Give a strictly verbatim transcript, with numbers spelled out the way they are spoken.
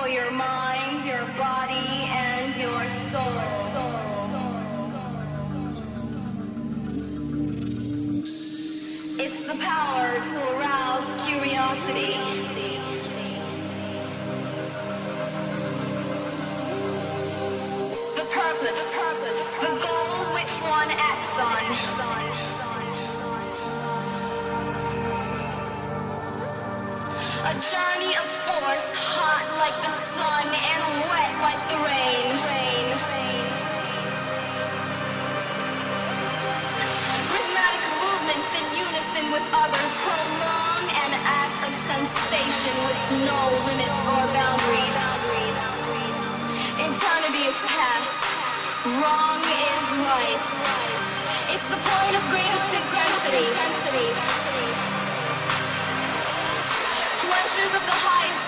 your mind, your body, and your soul. It's the power to arouse curiosity. The purpose, the purpose, the goal which one acts on. A journey of force, hot like the sun and wet like the rain. Rhythmic movements in unison with others prolong an act of sensation with no limits or boundaries. Eternity is past, wrong is right. It's the point of greatest intensity. Pleasures of the highest